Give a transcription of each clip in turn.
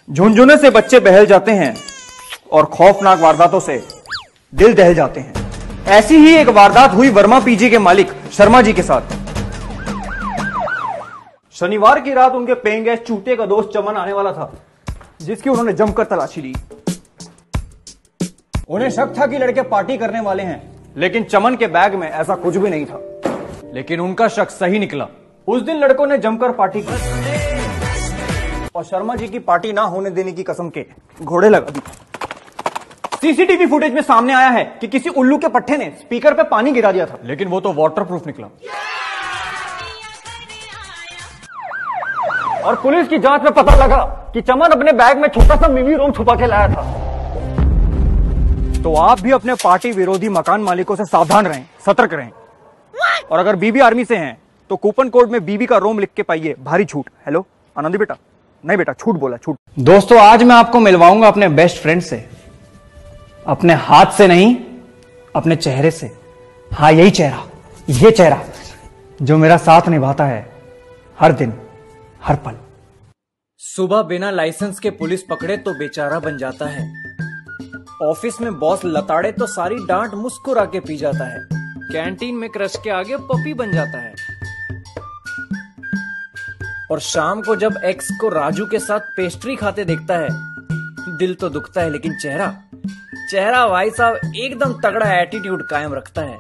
झुनझुने से बच्चे बहल जाते हैं और खौफनाक वारदातों से दिल दहल जाते हैं। ऐसी ही एक वारदात हुई वर्मा पीजी के मालिक शर्मा जी के साथ। शनिवार की रात उनके पेइंग गेस्ट चूते का दोस्त चमन आने वाला था, जिसकी उन्होंने जमकर तलाशी ली। उन्हें शक था कि लड़के पार्टी करने वाले हैं, लेकिन चमन के बैग में ऐसा कुछ भी नहीं था। लेकिन उनका शक सही निकला। उस दिन लड़कों ने जमकर पार्टी की और शर्मा जी की पार्टी ना होने देने की कसम के घोड़े लगा दी। सीसीटीवी फुटेज में सामने आया है कि किसी उल्लू के पट्टे ने स्पीकर पे पानी गिरा दिया था, लेकिन वो तो वाटरप्रूफ निकला। और पुलिस की जांच में पता लगा कि चमन अपने बैग में छोटा सा मिनी रोम छुपा के लाया था। तो आप भी अपने पार्टी विरोधी मकान मालिकों से सावधान रहें, सतर्क रहें। और अगर बीबी आर्मी से हैं तो कूपन कोड में बीबी का रोम लिख के पाइए भारी छूट। हेलो आनंदी बेटा, नहीं बेटा छूट बोला, छूट। दोस्तों आज मैं आपको मिलवाऊंगा अपने बेस्ट फ्रेंड से, अपने हाथ से नहीं, अपने चेहरे से। हाँ यही चेहरा, ये चेहरा जो मेरा साथ निभाता है हर दिन हर पल। सुबह बिना लाइसेंस के पुलिस पकड़े तो बेचारा बन जाता है। ऑफिस में बॉस लताड़े तो सारी डांट मुस्कुरा के पी जाता है। कैंटीन में क्रश के आगे पपी बन जाता है। और शाम को जब एक्स को राजू के साथ पेस्ट्री खाते देखता है, दिल तो दुखता है, लेकिन चेहरा भाई साहब एकदम तगड़ा एटीट्यूड कायम रखता है।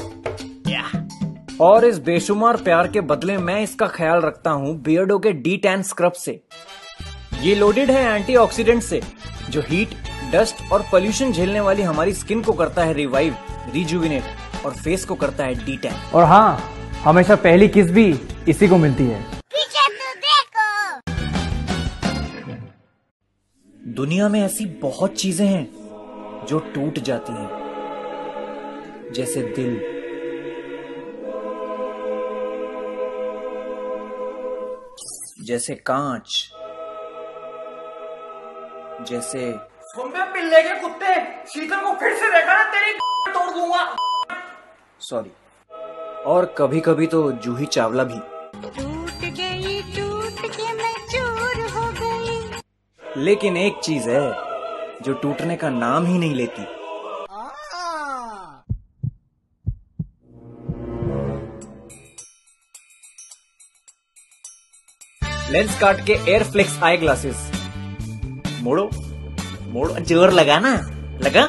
और इस बेशुमार प्यार के बदले मैं इसका ख्याल रखता हूं बियर्डो के D10 स्क्रब से। ये लोडेड है एंटीऑक्सीडेंट से, जो हीट, डस्ट और पोल्यूशन झेलने वाली हमारी स्किन को करता है रिवाइव, रिजुविनेट और फेस को करता है D10। और हाँ, हमेशा पहली किस भी इसी को मिलती है। दुनिया में ऐसी बहुत चीजें हैं जो टूट जाती हैं, जैसे दिल, जैसे कांच, जैसे पिल्ले के कुत्ते, शीतल को फिर से देखा ना तेरी तोड़ दूंगा। सॉरी। और कभी कभी तो जूही चावला भी। टूट के मैं चूर हो गई। लेकिन एक चीज है जो टूटने का नाम ही नहीं लेती। लेंस काट के एयरफ्लेक्स आई ग्लासेस। मोड़ो मोड़ो, जोर लगा ना, लगा?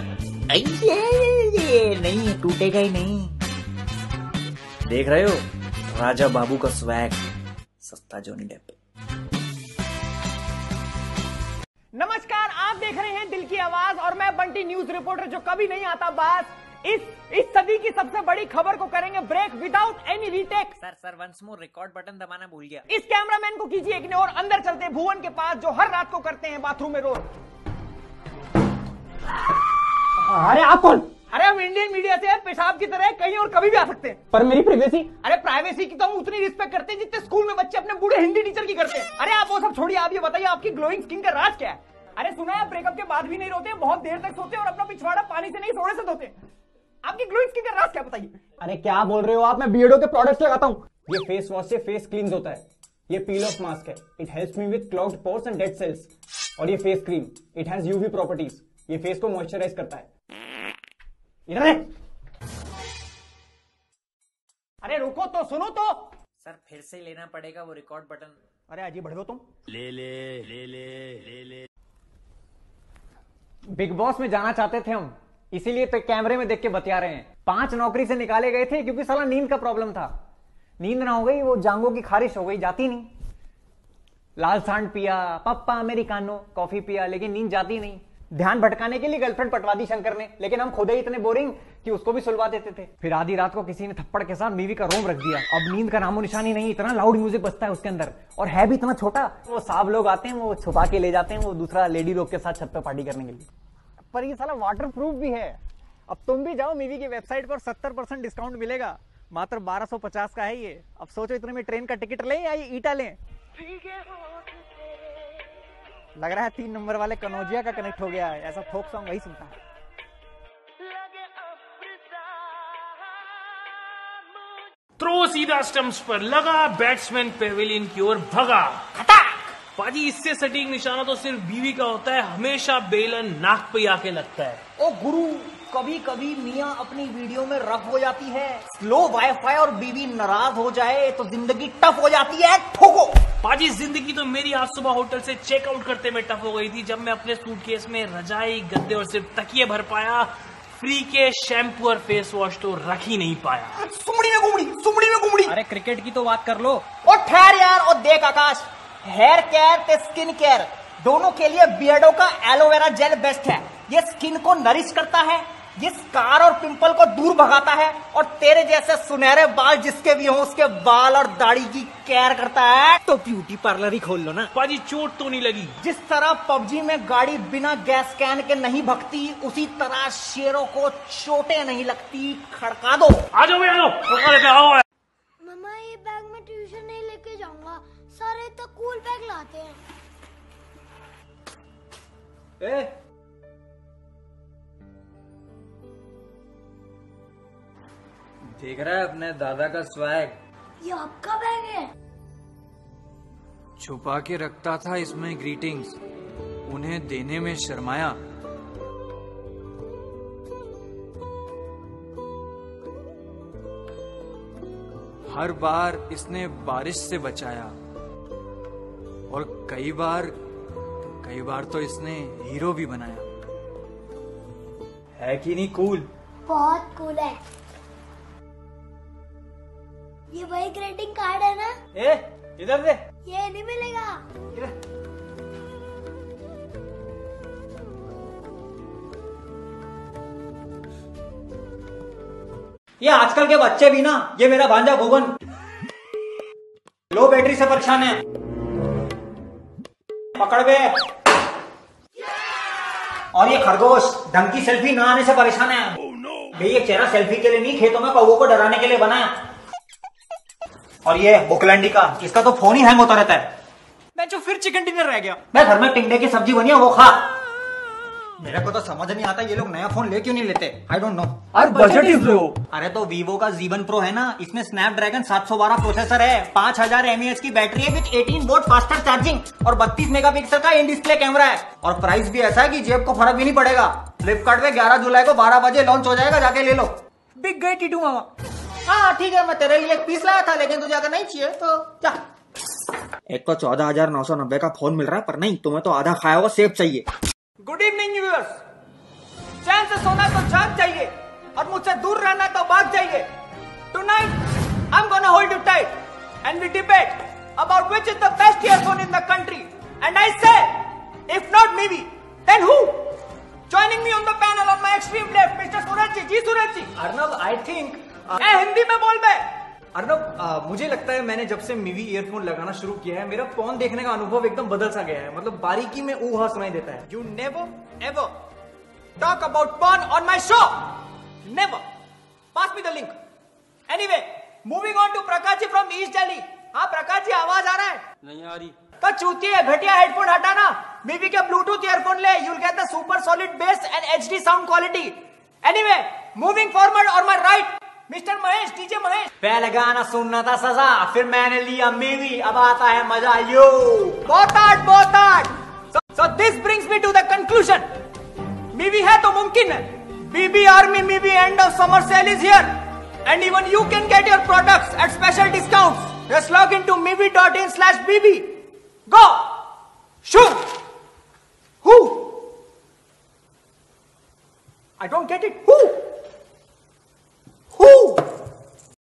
नहीं टूटेगा ही नहीं। देख रहे हो राजा बाबू का स्वैग, सस्ता जॉनी डेप। नमस्कार, आप देख रहे हैं दिल की आवाज और मैं बंटी न्यूज रिपोर्टर जो कभी नहीं आता बात। इस सदी की सबसे बड़ी खबर को करेंगे break without any retake. Sir once more, record button दबाना भूल गया। इस कैमरामैन को कीजिए इग्नोर। अंदर चलते हैं भुवन के पास, जो हर रात को करते हैं बाथरूम में रोज। अरे आप कौन? अरे हम इंडियन मीडिया से पेशाब की तरह कहीं और कभी भी आ सकते हैं। पर मेरी प्राइवेसी? अरे प्राइवेसी की तो हम उतनी रिस्पेक्ट करते हैं जितने स्कूल में बच्चे अपने बूढ़े हिंदी टीचर की करते हैं। अरे आप वो सब छोड़िए, आप ये बताइए आपकी ग्लोइंग स्किन का राज क्या है? अरे सुना है ब्रेकअप के बाद भी नहीं रोते, बहुत देर तक सोते और अपना पिछवाड़ा पानी से नहीं सोने से धोते। आपकी ग्लोइंग स्किन का राज क्या बताइए? अरे क्या बोल रहे हो आप? मैं बियर्डो के प्रोडक्ट्स लगाता हूँ। ये फेस वॉश से फेस क्लींस होता है। ये पील ऑफ मास्क है, it helps me with clogged pores and dead cells. और ये face cream, it has UV properties, ये फेस को मॉइस्चराइज करता है। इधर है। अरे रुको तो, सुनो तो। सर फिर से लेना पड़ेगा वो रिकॉर्ड बटन। अरे अजी बढ़ो तुम। ले। बिग बॉस में जाना चाहते थे हम, इसीलिए तो कैमरे में देख के बतिया रहे हैं। 5 नौकरी से निकाले गए थे क्योंकि साला नींद का प्रॉब्लम था। नींद ना हो गई, वो जांघों की खारिश हो गई, जाती नहीं। लाल सांड पिया, पप्पा अमेरिकानो, कॉफी पिया, लेकिन नींद जाती नहीं। ध्यान भटकाने के लिए गर्लफ्रेंड पटवा दी शंकर ने, लेकिन हम खुद ही इतने बोरिंग कि उसको भी सुलवा देते थे। फिर आधी रात को किसी ने थप्पड़ के साथ बीवी का रोम रख दिया। अब नींद का नामो निशानी नहीं, इतना लाउड म्यूजिक बजता है उसके अंदर, और है भी इतना छोटा। वो साहब लोग आते हैं, वो छुपा के ले जाते हैं, वो दूसरा लेडी लोग के साथ छत पे पार्टी करने के लिए। पर ये साला वाटर प्रूफ भी है। अब तुम भी जाओ मीवी की वेबसाइट पर, 70% डिस्काउंट मिलेगा। मात्र 1250 का है ये। अब सोचो इतने में ट्रेन का टिकट लें या ये ईटा लें। लग रहा है 3 नंबर वाले कनौजिया का कनेक्ट हो गया है। ऐसा फोक सॉन्ग वही सुनता है। थ्रो सीधा स्टंप्स पर लगा, बैट्समैन पेविलियन की ओर भगा, खटा पाजी इससे सटीक निशाना तो सिर्फ बीवी का होता है, हमेशा बेलन नाक पे आके लगता है। ओ गुरु, कभी कभी मियाँ अपनी वीडियो में रफ हो जाती है, स्लो वाईफाई और बीवी नाराज हो जाए तो जिंदगी टफ हो जाती है। ठोको। पाजी जिंदगी तो मेरी आज सुबह होटल से चेकआउट करते में टफ हो गई थी, जब मैं अपने सूटकेस में रजाई, गद्दे और सिर्फ तकिए भर पाया, फ्री के शैम्पू और फेस वॉश तो रख ही नहीं पाया। सुमड़ी में घुमड़ी, सुमड़ी में घुमड़ी। अरे क्रिकेट की तो बात कर लो। और ठहर यार, और देख आकाश, हेयर केयर ते स्किन केयर दोनों के लिए बियर्डो का एलोवेरा जेल बेस्ट है। ये स्किन को नरिश करता है, ये स्कार और पिंपल को दूर भगाता है, और तेरे जैसे सुनहरे बाल जिसके भी हो उसके बाल और दाढ़ी की केयर करता है। तो ब्यूटी पार्लर ही खोल लो ना। पाजी चोट तो नहीं लगी? जिस तरह पबजी में गाड़ी बिना गैस कैन के नहीं भगती, उसी तरह शेरों को चोटें नहीं लगती। खड़का दो। आ जाओ भाई, आ जाओ, खड़का लेके आओ। मम्मा ये बैग में ट्यूशन नहीं लेके जाऊंगा, सारे तो कूल बैग लाते हैं। देख रहा है अपने दादा का स्वैग? ये आपका बैग है? छुपा के रखता था इसमें ग्रीटिंग्स, उन्हें देने में शर्माया। हर बार इसने बारिश से बचाया, और कई बार तो इसने हीरो भी बनाया। है कि नहीं कूल? बहुत कूल है। ये वही ग्रीटिंग कार्ड है ना? इधर दे। ये नहीं मिलेगा। ये आजकल के बच्चे भी ना, ये मेरा भांजा भुवन लो बैटरी से परेशान है। पकड़ बे। और ये खरगोश ढंग की सेल्फी ना आने से परेशान है। भाई ये चेहरा सेल्फी के लिए नहीं, खेतों में कौवों को डराने के लिए बना है। और ये बुकलैंडी का, इसका तो फोन ही हैंग होता रहता है। मैं जो फिर चिकन डिनर रह गया। मैं घर में टिंडे की सब्जी बनी है, वो खा। मेरे को तो समझ नहीं आता ये लोग नया फोन ले क्यों नहीं लेते। I don't know. और बजट इज लो। अरे तो वीवो का जीवन प्रो है ना, इसमें स्नैपड्रैगन 712 प्रोसेसर है, 5000 mAh की बैटरी है विद 18 वोल्ट फास्टर चार्जिंग और 32 मेगापिक्सल का इन डिस्प्ले कैमरा है। और प्राइस भी ऐसा है कि जेब को फर्क भी नहीं पड़ेगा। फ्लिपकार्ट पे 11 जुलाई को 12 बजे लॉन्च हो जाएगा, जाके ले लो। बिग गए टीटू मामा। हाँ ठीक है, मैं तेरे लिए एक पीस लाया था, लेकिन तुझे अगर नहीं चाहिए तो जा। एक तो 14,990 का फोन मिल रहा है, पर नहीं, तुम्हें तो आधा खाया हुआ सेब चाहिए। Good evening viewers. चैन से सोना तो जाग जाइए, और मुझसे दूर रहना तो भाग जाइए। Tonight I'm gonna hold you tight and we debate about which is the best earphone in the country. And I say, if not Mivi, then who? Joining me on the panel on my extreme left, Mr. Suraj ji Suraj ji. Arnab, I think Hindi में बोल बे। अर्नब, मुझे लगता है मैंने जब से Mivi earphone लगाना शुरू किया है, मेरा फोन देखने का अनुभव एकदम बदल सा गया है। मतलब बारीकी में ऊहा सुनाई देता है। You never ever talk about porn on my show. Never. Pass me the link. Anyway, moving on to Prakash ji from East Delhi. हाँ प्रकाश जी, आवाज आ रहा है? नहीं आ रही। तो चूतिए, घटिया हेडफोन हटाना, मिवी के ब्लूटूथ ईयरफोन ले, you'll get the super solid bass and HD sound quality. Anyway, moving forward on my right, Mr. Mahesh, DJ Mahesh. पहले गाना सुनना था सजा, फिर मैंने लिया मिवी, अब आता है मजा। यो बहुत art. So this brings me to the conclusion. Mivi है तो मुमकिन है। बीबी army Mivi end of summer sale is here, and even you can get your products at special discounts. Just log into mivi.in/bb. Go! Shoot! Who? I don't get it. Who?